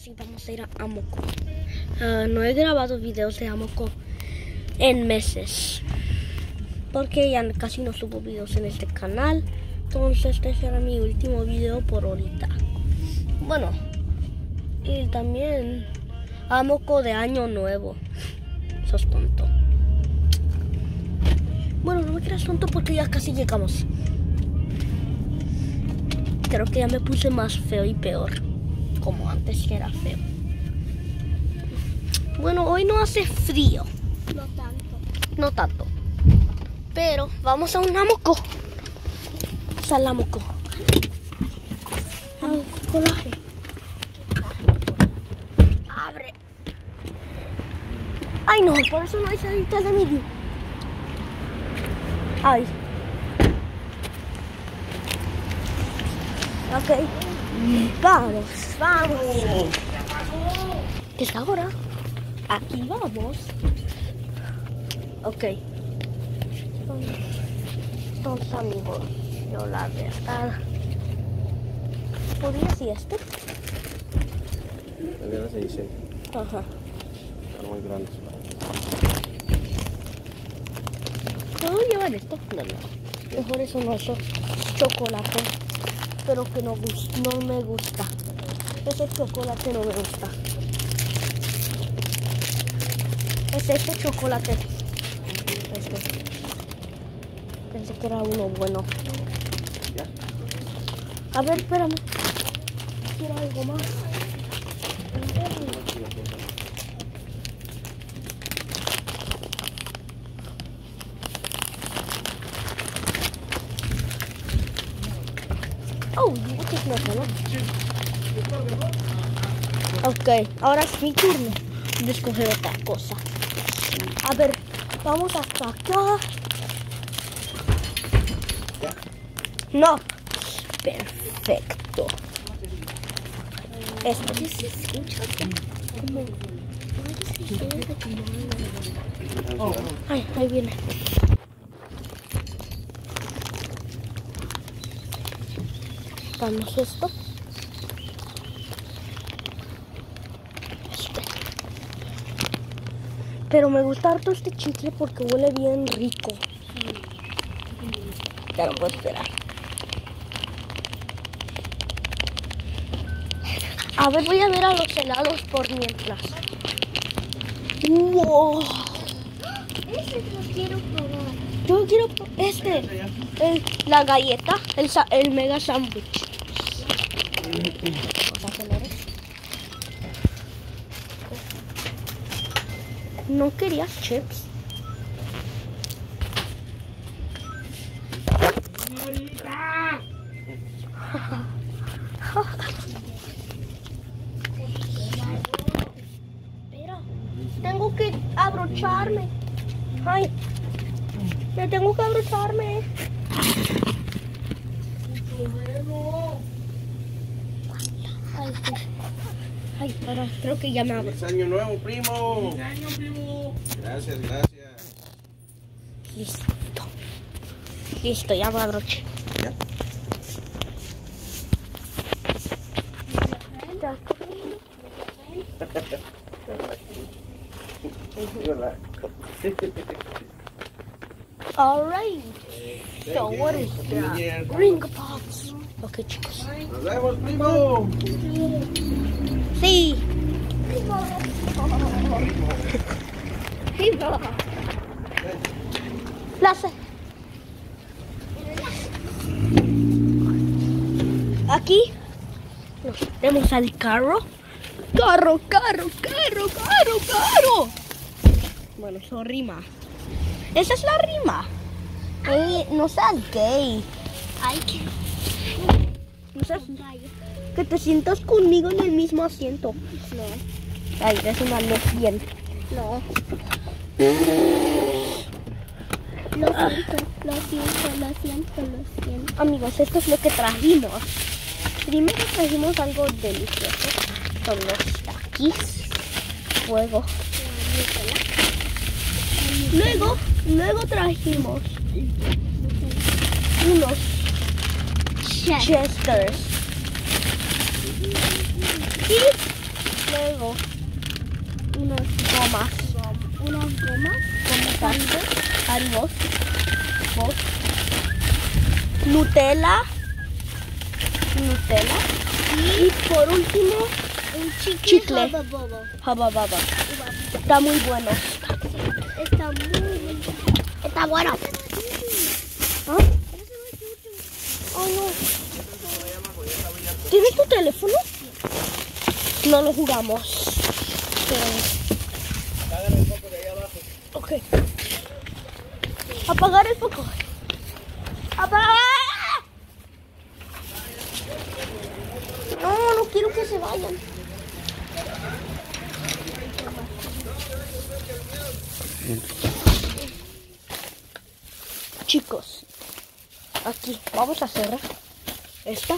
sí, vamos a ir a Amoco. No he grabado videos de Amoco en meses, porque ya casi no subo videos en este canal. Entonces este será mi último video por ahorita. Bueno, y también Amoco de Año Nuevo. Sos tonto. Bueno, no me creas tonto porque ya casi llegamos. Creo que ya me puse más feo y peor, como antes que era feo. Bueno, hoy no hace frío. No tanto. No tanto. Pero vamos a un Amoco. Al Amoco. Al colaje. Abre. Ay no, por eso no hay salitas de mí. Ay. Ok. Vamos, vamos. ¿Qué es ahora? Aquí vamos. Ok. Entonces, amigos, yo la verdad. ¿Podría ser este? El de la 6. Ajá. Están muy grandes. ¿Puedo llevar esto? No, no. Mejor eso no, eso chocolate. Pero que no me gusta. Ese chocolate no me gusta. Es este chocolate. Este. Pensé que era uno bueno. A ver, espérame. Quiero algo más. Oh, what is not enough? Ok, ahora es mi turno de escoger otra cosa. A ver, vamos hasta acá. No. Perfecto. Esto. Ay, ahí viene. Damos esto. Pero me gusta harto este chicle porque huele bien rico. Ya no puedo esperar. A ver, voy a ver a los helados por mientras. ¡Wow! Ese lo quiero probar. Yo quiero la galleta, el mega sándwich. ¿No querías chips? Espera, tengo que abrocharme. Ay, me tengo que abrocharme. Ay, ahora creo que ya me abro. ¡Feliz año nuevo, primo! ¡Feliz año, primo! Gracias, gracias. Listo. Listo, ya me abroché. ¿Ya? Alright. So what is that? Ring pops. Ok, chicos. ¡Nos vemos, primo! Sí. Aquí nos metemos al carro. Carro. Bueno, eso rima. Esa es la rima. No seas gay. Ay, que No seas que te sientas conmigo en el mismo asiento. no. Ay, es una lesbiana. No. Lo siento. Amigos, esto es lo que trajimos. Primero trajimos algo delicioso. Son los taquis. Luego trajimos unos chesters. Y luego unas gomas. Unas gomas. Gomitas. Haribos. Vos. Nutella. Y por último, Un Chicle. Hubba Bubba. Hubba Bubba. Está muy bueno. Está muy Está bueno. ¿Ah? Oh, no. ¿Tienes tu teléfono? No lo jugamos. Apagar el foco de ahí abajo. Ok. Apagar el foco. ¡Apagar! No quiero que se vayan. Chicos, aquí vamos a hacer esta,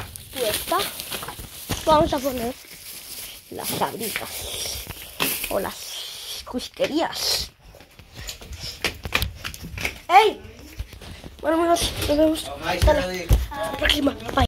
vamos a poner las sabritas o las cusquerías. ¡Ey! Bueno amigos, nos vemos hasta la próxima. Bye.